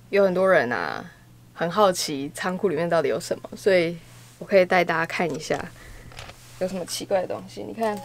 有很多人啊很好奇仓库里面到底有什么，所以我可以带大家看一下有什么奇怪的东西。你看，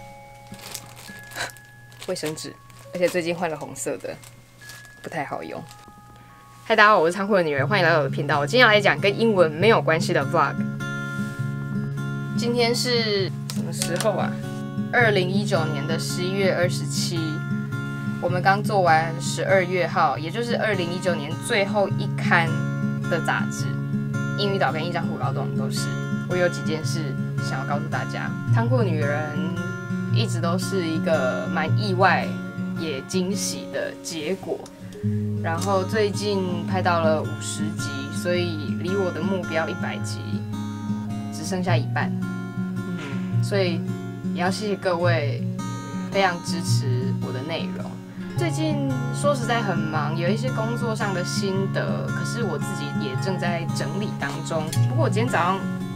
卫生纸，而且最近换了红色的，不太好用。嗨，大家好，我是仓库的女人，欢迎来到我的频道。我今天要来讲跟英文没有关系的 vlog。今天是什么时候啊？2019年的11月27，我们刚做完12月号，也就是2019年最后一刊的杂志。英语岛跟一张虎劳动都是。我有几件事想要告诉大家。仓库女人一直都是一个蛮意外也惊喜的结果。然后最近拍到了50集，所以离我的目标100集只剩下一半。所以也要谢谢各位非常支持我的内容。最近说实在很忙，有一些工作上的心得，可是我自己也正在整理当中。不过我今天早上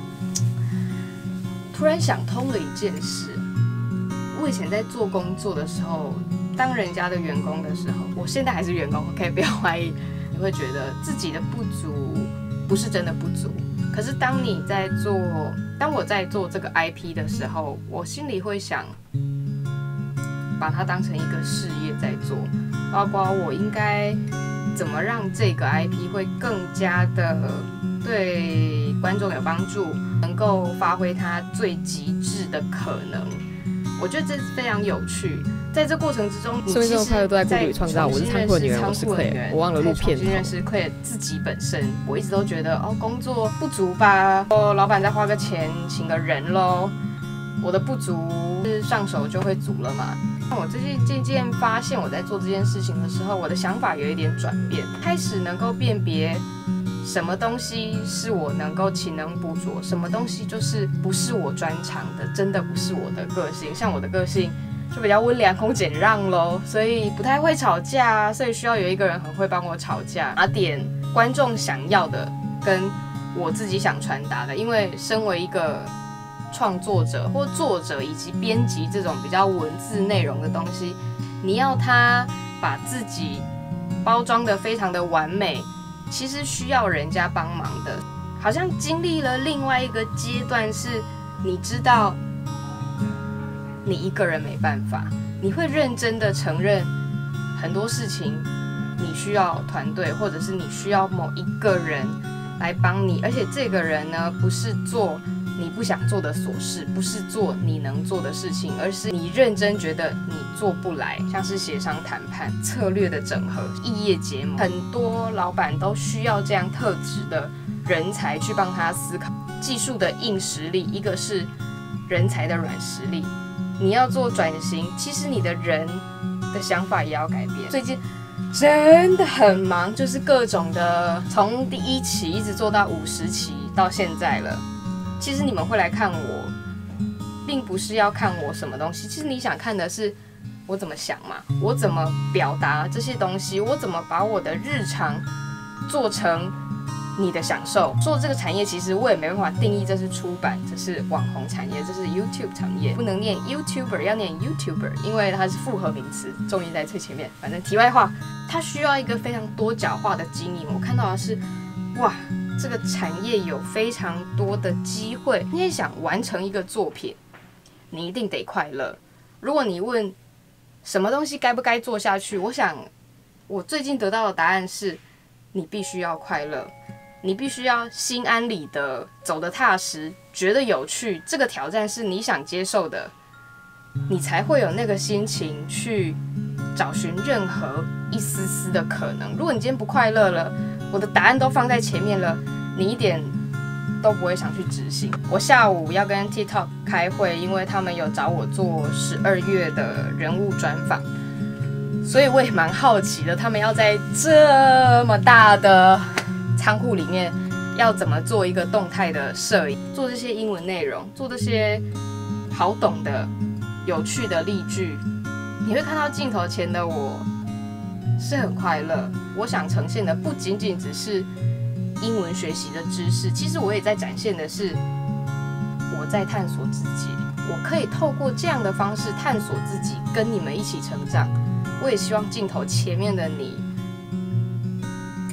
突然想通了一件事，我以前在做工作的时候，当人家的员工的时候，我现在还是员工，可以不要怀疑，你会觉得自己的不足不是真的不足。可是当我在做这个 IP 的时候，我心里会想，把它当成一个事业在做，包括我应该怎么让这个 IP 会更加的对观众有帮助，能够发挥它最极致的可能。我觉得这是非常有趣。在这过程之中， 生命中的快乐都在故里创造。我是仓库的女人，我是 Claire， 我忘了录片头。 重新认识 Claire 自己本身，我一直都觉得工作不足吧，老板再花个钱请个人咯，我的不足上手就会足了嘛。我最近渐渐发现，我在做这件事情的时候，我的想法有一点转变，开始能够辨别什么东西是我能够勤能补拙，什么东西就是不是我专长的，真的不是我的个性。像我的个性就比较温良恭俭让咯，所以不太会吵架，所以需要有一个人很会帮我吵架，拿点观众想要的跟我自己想传达的。因为身为一个创作者或作者以及编辑这种比较文字内容的东西，你要他把自己包装得非常的完美，其实需要人家帮忙的。好像经历了另外一个阶段，是你知道你一个人没办法，你会认真的承认很多事情你需要团队，或者是你需要某一个人来帮你，而且这个人呢，不是做你不想做的琐事，不是做你能做的事情，而是你认真觉得你做不来，像是协商谈判、策略的整合、异业结盟，很多老板都需要这样特质的人才去帮他思考。技术的硬实力，一个是人才的软实力。你要做转型，其实你的人的想法也要改变。最近真的很忙，就是各种的，从第1期一直做到50期到现在了。其实你们会来看我，并不是要看我什么东西，其实你想看的是我怎么想嘛，我怎么表达这些东西，我怎么把我的日常做成你的享受。做这个产业，其实我也没办法定义这是出版，这是网红产业，这是 YouTube 产业，不能念 YouTuber， 要念 YouTuber， 因为它是复合名词，重音在最前面。反正题外话，它需要一个非常多角化的经营。我看到的是，哇，这个产业有非常多的机会。你也想完成一个作品，你一定得快乐。如果你问什么东西该不该做下去，我想我最近得到的答案是，你必须要快乐。你必须要心安理得，走得踏实，觉得有趣，这个挑战是你想接受的，你才会有那个心情去找寻任何一丝丝的可能。如果你今天不快乐了，我的答案都放在前面了，你一点都不会想去执行。我下午要跟 TikTok 开会，因为他们有找我做12月的人物专访，所以我也蛮好奇的，他们要在这么大的仓库里面要怎么做一个动态的摄影，做这些英文内容，做这些好懂的有趣的例句。你会看到镜头前的我是很快乐。我想呈现的不仅仅只是英文学习的知识，其实我也在展现的是我在探索自己。我可以透过这样的方式探索自己，跟你们一起成长。我也希望镜头前面的你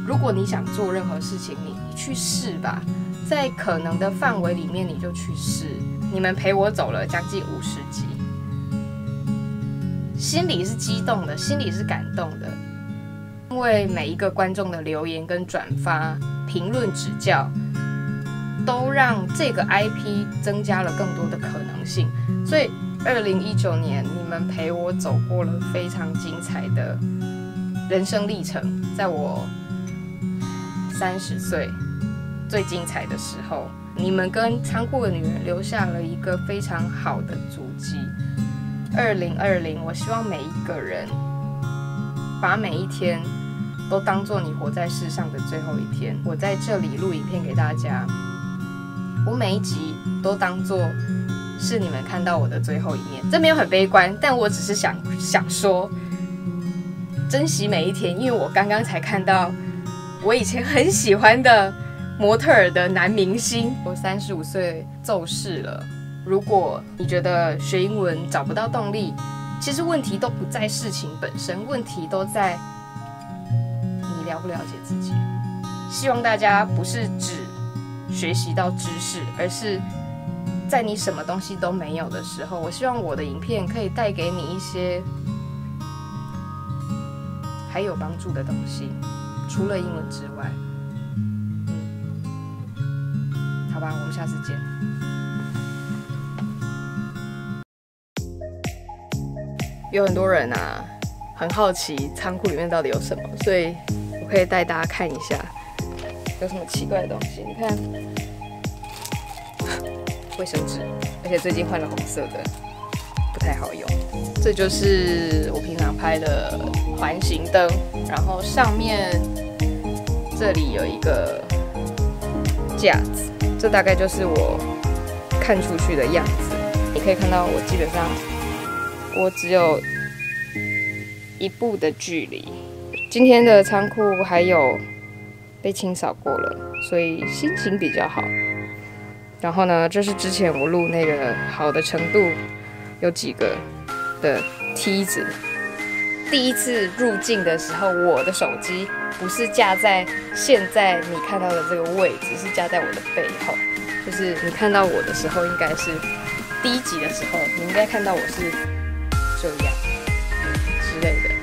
如果你想做任何事情，你去试吧，在可能的范围里面你就去试。你们陪我走了将近50集，心里是激动的，心里是感动的，因为每一个观众的留言跟转发、评论、指教，都让这个 IP 增加了更多的可能性。所以2019年你们陪我走过了非常精彩的人生历程，在我30岁最精彩的时候，你们跟仓库的女人留下了一个非常好的足迹。2020，我希望每一个人把每一天都当作你活在世上的最后一天。我在这里录影片给大家，我每一集都当作是你们看到我的最后一面。这没有很悲观，但我只是想说，珍惜每一天，因为我刚刚才看到我以前很喜欢的模特儿的男明星。我35岁骤逝了。如果你觉得学英文找不到动力，其实问题都不在事情本身，问题都在你了不了解自己。希望大家不是只学习到知识，而是在你什么东西都没有的时候，我希望我的影片可以带给你一些还有帮助的东西，除了英文之外。好吧，我们下次见。有很多人啊，很好奇仓库里面到底有什么，所以我可以带大家看一下有什么奇怪的东西。你看，卫生纸，而且最近换了红色的，不太好用。这就是我平常拍的环形灯，然后上面这里有一个架子，这大概就是我看出去的样子。你可以看到我基本上我只有1步的距离。今天的仓库还有被清扫过了，所以心情比较好。然后呢，这是之前我录那个好的程度有几个的梯子。第一次入境的时候，我的手机不是架在现在你看到的这个位置，是架在我的背后。就是你看到我的时候，应该是第1集的时候，你应该看到我是这样之类的。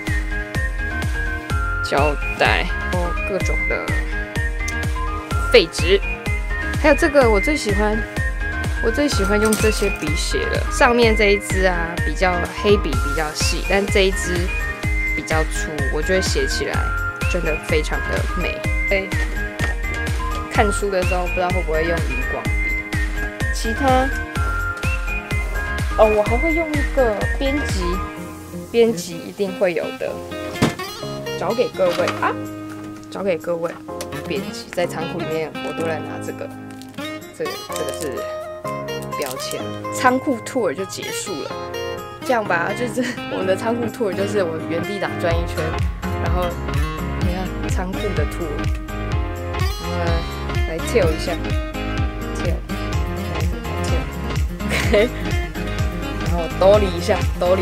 胶带，各种的废纸，还有这个我最喜欢用这些笔写了。上面这一支啊，比较黑笔比较细，但这一支比较粗，我觉得写起来真的非常的美。看书的时候不知道会不会用荧光笔。其他我还会用一个编辑一定会有的，找给各位编辑。在仓库里面我都来拿这个是标签。仓库 tour 就结束了，这样吧，就是我们的仓库 tour 就是我原地打转1圈，然后你看仓库的 tour， 然后呢来跳一下跳 OK， 然后兜里一下兜里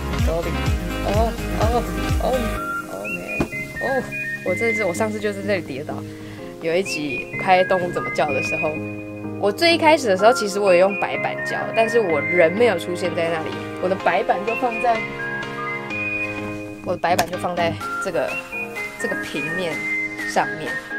我上次就在这里跌倒。有一集拍动物怎么叫的时候，我最一开始的时候其实我也用白板教，但是我人没有出现在那里，我的白板就放在这个平面上面。